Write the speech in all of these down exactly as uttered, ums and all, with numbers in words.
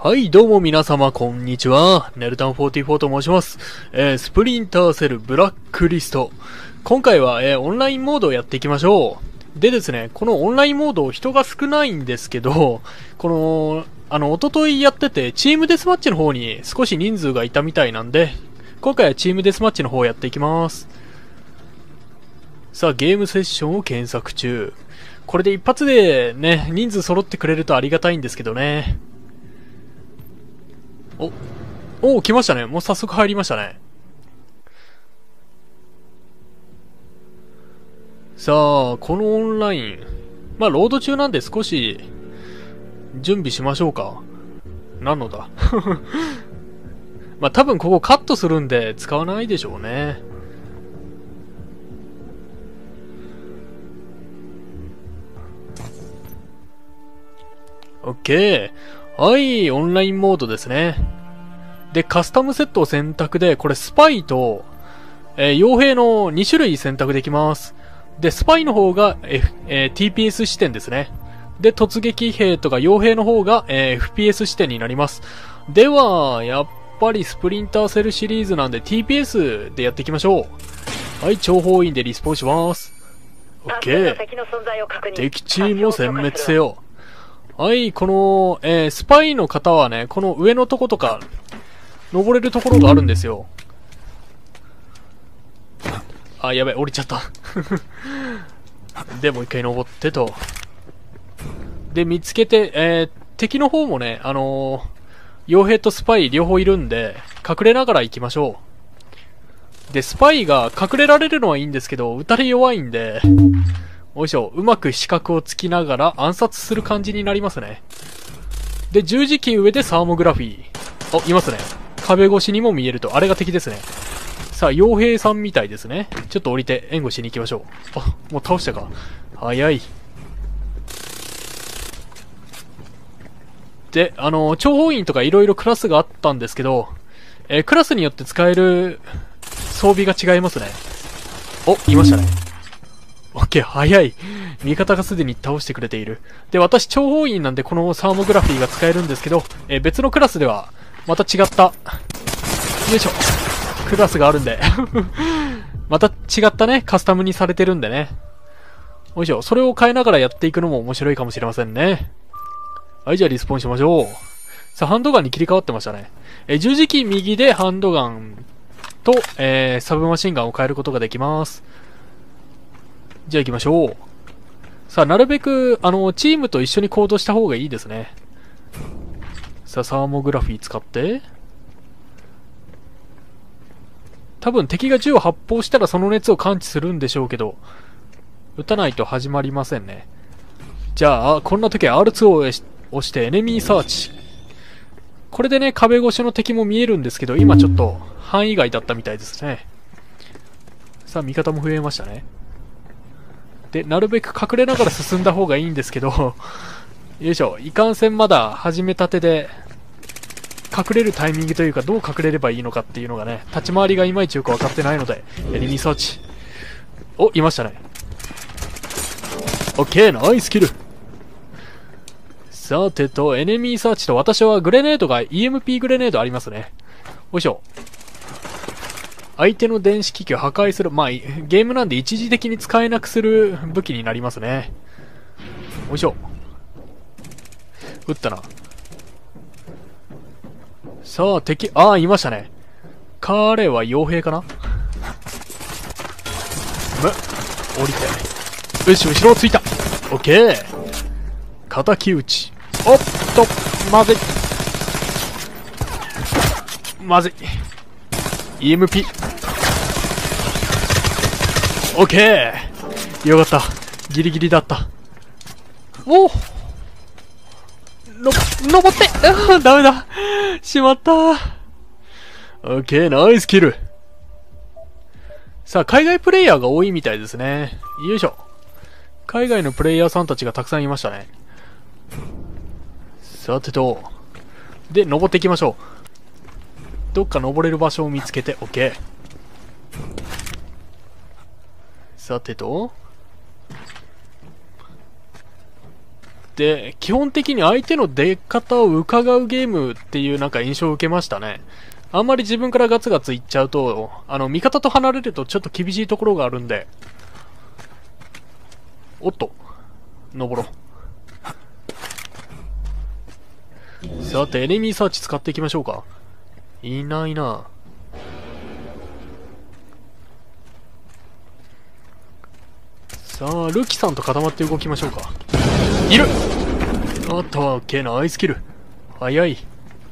はい、どうも皆様、こんにちは。ネルタンフォーティーフォーと申します。えー、スプリンターセルブラックリスト。今回は、えー、オンラインモードをやっていきましょう。でですね、このオンラインモード、人が少ないんですけど、この、あの、おとといやってて、チームデスマッチの方に少し人数がいたみたいなんで、今回はチームデスマッチの方をやっていきます。さあ、ゲームセッションを検索中。これで一発でね、人数揃ってくれるとありがたいんですけどね。お、おー、来ましたね。もう早速入りましたね。さあ、このオンライン。まあ、ロード中なんで少し、準備しましょうか。なのだ。まあ、多分ここカットするんで使わないでしょうね。オッケー。はい、オンラインモードですね。で、カスタムセットを選択で、これスパイと、えー、傭兵のに種類選択できます。で、スパイの方が、F えー、ティーピーエス 視点ですね。で、突撃兵とか傭兵の方が、えー、エフピーエス 視点になります。では、やっぱりスプリンターセルシリーズなんで ティーピーエス でやっていきましょう。はい、諜報員でリスポーンします。オッケー。敵チームを殲滅せよ。はい、この、えー、スパイの方はね、この上のとことか、登れるところがあるんですよ。あ、やべ、降りちゃった。で、もう一回登ってと。で、見つけて、えー、敵の方もね、あのー、傭兵とスパイ両方いるんで、隠れながら行きましょう。で、スパイが隠れられるのはいいんですけど、撃たれ弱いんで、おいしょ、うまく死角をつきながら暗殺する感じになりますね。で、十字キー上でサーモグラフィー。あ、いますね。壁越しにも見えると。あれが敵ですね。さあ、傭兵さんみたいですね。ちょっと降りて援護しに行きましょう。あ、もう倒したか。早い。で、あの、諜報員とか色々クラスがあったんですけど、えー、クラスによって使える装備が違いますね。お、いましたね。オッケー、早い。味方がすでに倒してくれている。で、私、諜報員なんでこのサーモグラフィーが使えるんですけど、えー、別のクラスでは、また違った、よいしょ、クラスがあるんで。また違ったね、カスタムにされてるんでね。よいしょ、それを変えながらやっていくのも面白いかもしれませんね。はい、じゃあリスポーンしましょう。さあ、ハンドガンに切り替わってましたね。えー、十字キー右でハンドガンと、えー、サブマシンガンを変えることができます。じゃあ行きましょう。さあ、なるべく、あの、チームと一緒に行動した方がいいですね。さあ、サーモグラフィー使って。多分敵が銃を発砲したらその熱を感知するんでしょうけど、撃たないと始まりませんね。じゃあ、こんな時は アールツー を押してエネミーサーチ。これでね、壁越しの敵も見えるんですけど、今ちょっと範囲外だったみたいですね。さあ、味方も増えましたね。で、なるべく隠れながら進んだ方がいいんですけど、よいしょ、いかんせんまだ始めたてで、隠れるタイミングというか、どう隠れればいいのかっていうのがね、立ち回りがいまいちよく分かってないので、エネミーサーチ。お、いましたね。オッケー、ナイスキル。さてと、エネミーサーチと私はグレネードが イーエムピー グレネードありますね。よいしょ。相手の電子機器を破壊する。まあ、ゲームなんで一時的に使えなくする武器になりますね。よいしょ。撃ったな。さあ、敵、ああ、いましたね。彼は傭兵かな。む、降りて。よし、後ろをついた。オッケー。敵討ち。おっと、まずい。まずい。イーエムピー。オッケー。よかった。ギリギリだった。おおの、登ってあダメだしまったオッケー、ナイスキル。さあ、海外プレイヤーが多いみたいですね。よいしょ。海外のプレイヤーさんたちがたくさんいましたね。さてと。で、登っていきましょう。どっか登れる場所を見つけて、オッケー。さてと。 で、基本的に相手の出方を伺うゲームっていうなんか印象を受けましたね。あんまり自分からガツガツいっちゃうと、あの、味方と離れるとちょっと厳しいところがあるんで。おっと。登ろう。さて、エネミーサーチ使っていきましょうか。いないな。さあ、ルキさんと固まって動きましょうか。いる！あった、オッケー、ナイスキル。早い。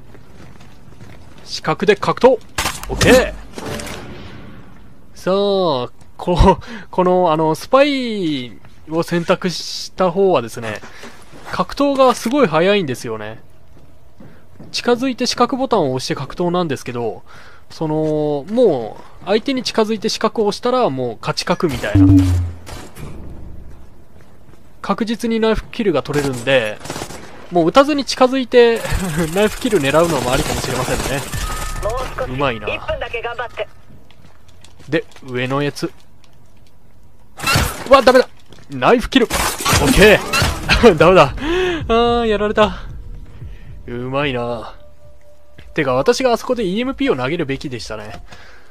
視覚で格闘！オッケー！さあ、こ、この、あの、スパイを選択した方はですね、格闘がすごい早いんですよね。近づいて四角ボタンを押して格闘なんですけど、その、もう、相手に近づいて四角を押したらもう勝ち確みたいな。確実にナイフキルが取れるんで、もう撃たずに近づいてナイフキル狙うのもありかもしれませんね。うまいな。で、上のやつ。うわ、ダメだ！ナイフキル！オッケーダメだ。あー、やられた。うまいな。てか、私があそこで イーエムピー を投げるべきでしたね。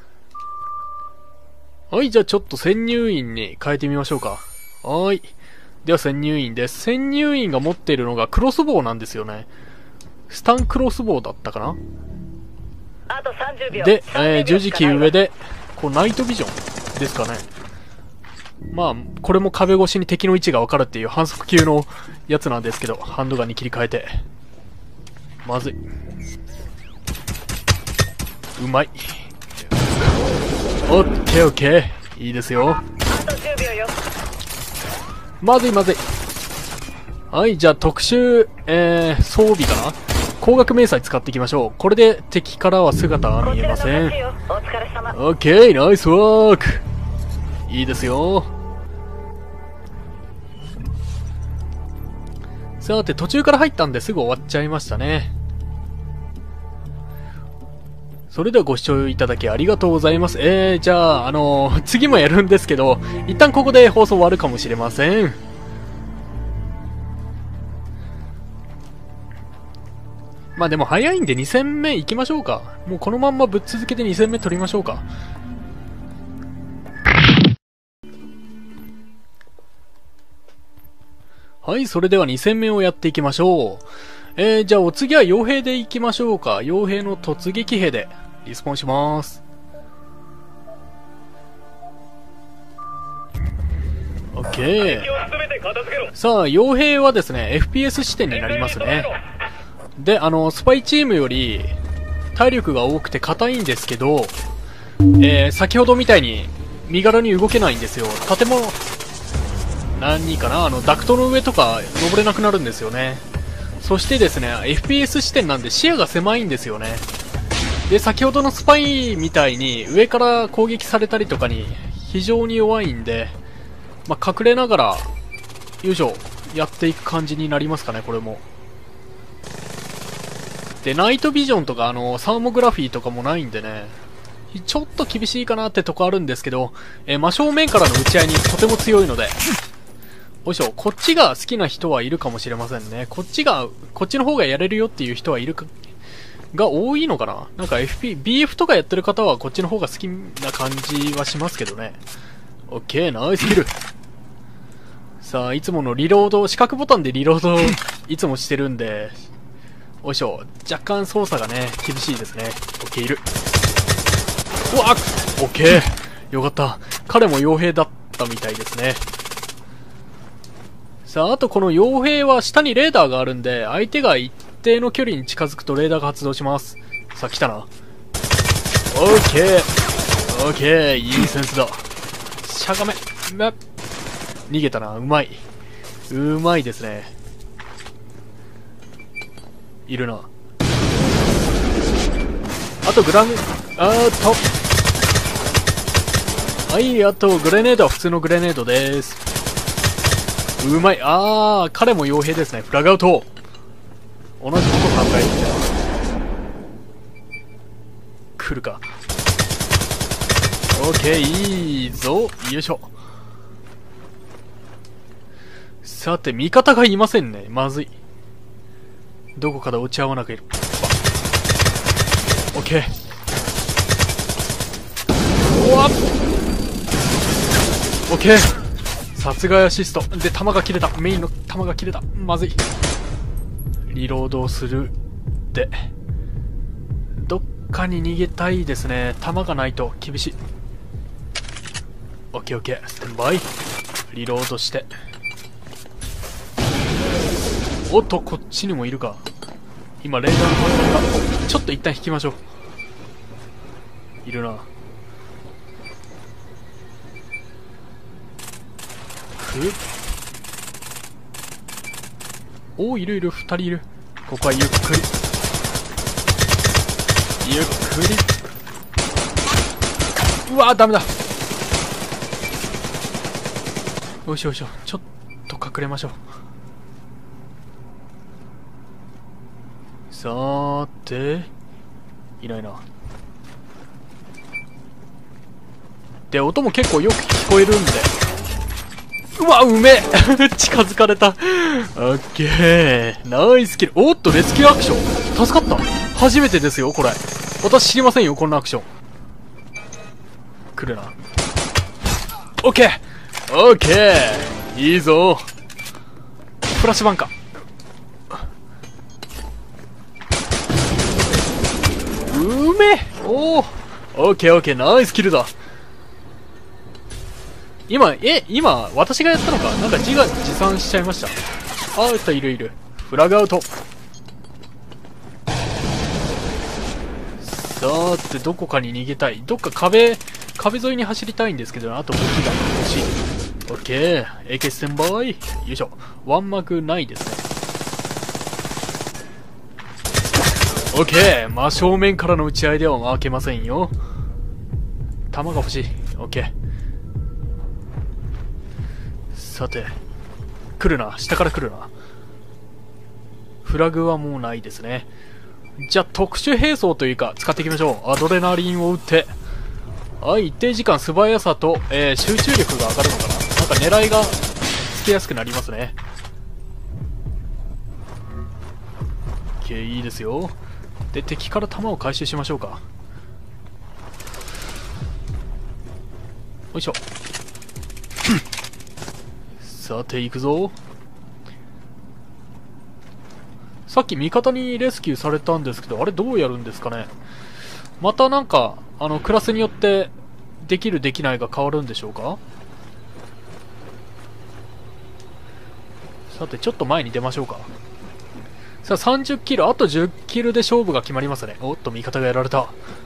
はい、じゃあちょっと潜入員に変えてみましょうか。はーい。では潜入員です。潜入員が持っているのがクロスボウなんですよね。スタンクロスボウだったかな。 あとさんじゅうびょうで、えー、十字キー上で、こうナイトビジョンですかね。まあ、これも壁越しに敵の位置がわかるっていう反則級のやつなんですけど、ハンドガンに切り替えて。まずい。うまい。オッケーオッケー。いいですよ。 あとじゅうびょうよ。 まずいまずい。はい、じゃあ特殊、えー、装備かな？光学迷彩使っていきましょう。これで敵からは姿は見えません。 お疲れ様。 オッケー、ナイスワーク。いいですよ。さて、途中から入ったんですぐ終わっちゃいましたね。それではご視聴いただきありがとうございます。えー、じゃあ、あのー、次もやるんですけど、一旦ここで放送終わるかもしれません。まあでも早いんでに戦目行きましょうか。もうこのまんまぶっ続けてに戦目取りましょうか。はい、それではに戦目をやっていきましょう。えー、じゃあお次は傭兵で行きましょうか。傭兵の突撃兵でリスポンします。オッケー。さあ、傭兵はですね、エフピーエス 視点になりますね。で、あの、スパイチームより体力が多くて硬いんですけど、えー、先ほどみたいに身軽に動けないんですよ。建物、何かな、あの、ダクトの上とか登れなくなるんですよね。そしてですね、エフピーエス 視点なんで視野が狭いんですよね。で、先ほどのスパイみたいに上から攻撃されたりとかに非常に弱いんで、まあ、隠れながら、よいしょ、やっていく感じになりますかね、これも。で、ナイトビジョンとか、あの、サーモグラフィーとかもないんでね、ちょっと厳しいかなってとこあるんですけど、えー、真正面からの打ち合いにとても強いので、よいしょ、こっちが好きな人はいるかもしれませんね。こっちが、こっちの方がやれるよっていう人はいるか、が多いのかな。なんか エフピー、ビーエフ とかやってる方はこっちの方が好きな感じはしますけどね。オッケー、ナイスキル。さあ、いつものリロード、四角ボタンでリロードをいつもしてるんで、よいしょ、若干操作がね、厳しいですね。オッケー、いる。うわっ、オッケー。よかった。彼も傭兵だったみたいですね。さあ、あとこの傭兵は下にレーダーがあるんで、相手が一定の距離に近づくとレーダーが発動します。さあ、来たな。オッケー。オッケー。いいセンスだ。しゃがめ。め。逃げたな。うまい。うまいですね。いるな。あとグラム、あーっと。はい、あとグレネードは普通のグレネードです。うまい。あー、彼も傭兵ですね。フラグアウト。同じこと考えてた。来るか。オッケー、いいぞ。よいしょ。ささて、味方がいませんね。まずい。どこかで落ち合わなければ。オッケー。おわっオッケー。殺害アシスト。で、弾が切れた。メインの弾が切れた。まずい。リロードをする。で。どっかに逃げたいですね。弾がないと厳しい。オッケーオッケー。ステンバイ。リロードして。おっと、こっちにもいるか。今、レーダーの反応が。ちょっと一旦引きましょう。いるな。ふおお、いるいる、二人いる。ここはゆっくり。ゆっくり。うわー、ダメだ。よいしょよいしょ。ちょっと隠れましょう。さーて、いないな。で、音も結構よく聞こえるんで。うわ、うめえ近づかれた。オッケー。ナイスキル。おっと、レスキューアクション。助かった。初めてですよ、これ。私知りませんよ、こんなアクション。来るな。オッケーオッケーいいぞ。フラッシュバンカー。うめえおーオッケーオッケーナイスキルだ。今、え、今、私がやったのかなんか自画自賛しちゃいました。あー、っと、いるいる。フラグアウト。さーて、どこかに逃げたい。どっか壁、壁沿いに走りたいんですけど、あと武器が欲しい。オッケー。エーケー ステンバイ。よいしょ。ワンマグないですね。オッケー。真正面からの打ち合いでは負けませんよ。弾が欲しい。オッケー。さて。来るな。下から来るな。フラグはもうないですね。じゃあ、特殊兵装というか、使っていきましょう。アドレナリンを撃って。はい、一定時間素早さと、えー、集中力が上がるのかな。なんか狙いがつけやすくなりますね。OK、いいですよ。で、敵から弾を回収しましょうか。よいしょ。さて、行くぞ。さっき味方にレスキューされたんですけど、あれどうやるんですかね。またなんか、あの、クラスによって、できるできないが変わるんでしょうか。さて、ちょっと前に出ましょうか。さあ、さんじゅっキル、あとじゅっキルで勝負が決まりますね。おっと、味方がやられた。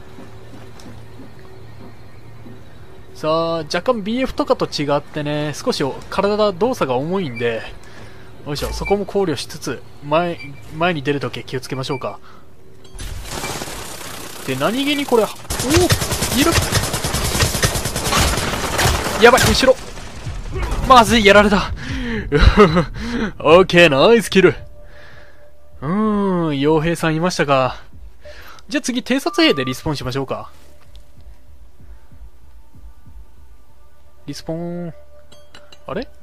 さあ、若干 ビーエフ とかと違ってね、少し体、動作が重いんで、よいしょ、そこも考慮しつつ、前、前に出るとき気をつけましょうか。で、何気にこれ、おおいるやばい、後ろまずい、やられたオッケー、ナイスキル。うーん、傭兵さんいましたか。じゃあ次、偵察兵でリスポーンしましょうか。リスポーン。あれ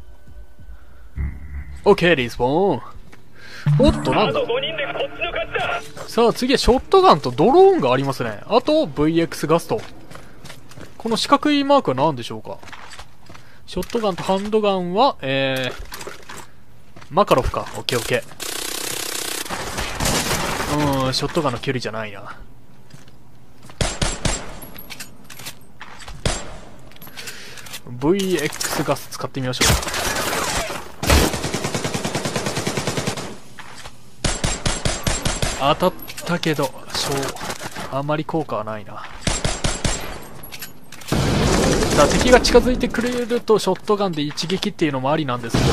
オッケー、リスポーン。おっと、なんだ。さあ、次はショットガンとドローンがありますね。あと、ブイエックス ガスト。この四角いマークは何でしょうか。ショットガンとハンドガンは、えー、マカロフか。オッケーオッケー。うーん、ショットガンの距離じゃないな。ブイエックス ガス使ってみましょう。当たったけど、そう、あまり効果はないな。さあ、敵が近づいてくれるとショットガンで一撃っていうのもありなんですけ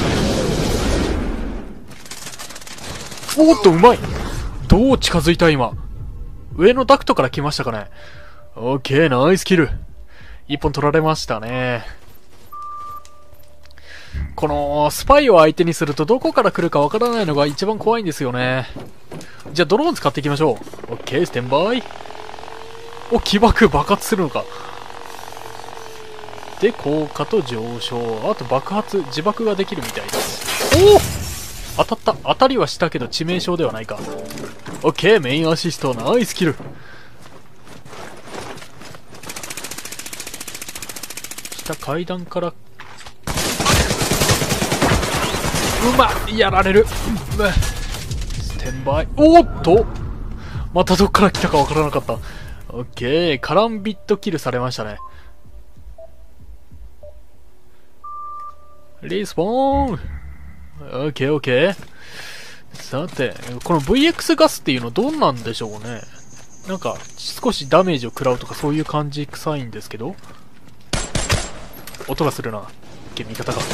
ど。おっと、うまい。どう近づいた今。上のダクトから来ましたかね。オッケー、ナイスキル。一本取られましたね。このスパイを相手にするとどこから来るかわからないのが一番怖いんですよね。じゃあドローン使っていきましょう。オッケー、ステンバイ。お、起爆爆発するのか。 で、効果と上昇。あと爆発、自爆ができるみたいです。おお当たった。当たりはしたけど致命傷ではないか。オッケー、メインアシスト、ナイスキル。下階段から、うまっやられる。ステンバイ。おーっとまたどっから来たかわからなかった。オッケー、カランビットキルされましたね。リスポーン。オッケーオッケー。さて、この ブイエックス ガスっていうのどんなんでしょうね。なんか、少しダメージを食らうとかそういう感じ臭いんですけど。音がするな。オッケー、味方が。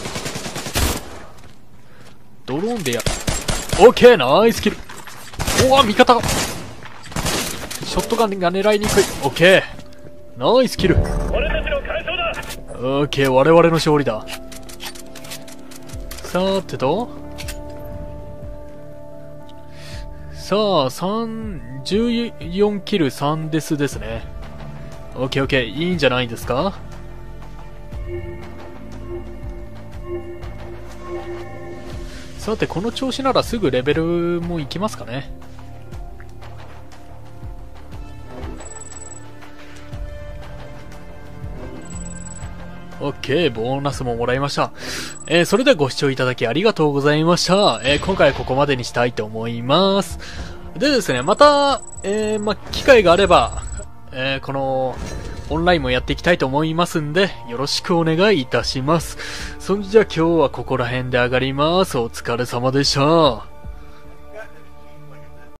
ドローンでやる。オッケー、ナイスキル。おわ、味方が。ショットガンが狙いにくい。オッケー。ナイスキル。 俺たちの快勝だ。 オッケー、我々の勝利だ。さーてと。さあ、3、じゅうよんキルさんデスですね。オッケーオッケー、いいんじゃないですか。さて、この調子ならすぐレベルもいきますかね。オッケー、ボーナスももらいました。えー、それではご視聴いただきありがとうございました。えー、今回はここまでにしたいと思います。でですね、また、えー、ま、機会があれば、えー、この、オンラインもやっていきたいと思いますんで、よろしくお願いいたします。そんじゃ今日はここら辺で上がります。お疲れ様でした。